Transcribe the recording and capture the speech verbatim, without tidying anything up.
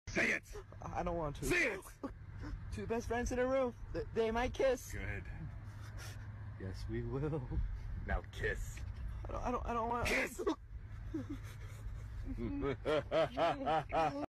Say it! I don't want to. Say it! Two best friends in a room. Th- They might kiss. Good. Yes, we will. Now kiss. I don't. I don't. I don't want. Kiss!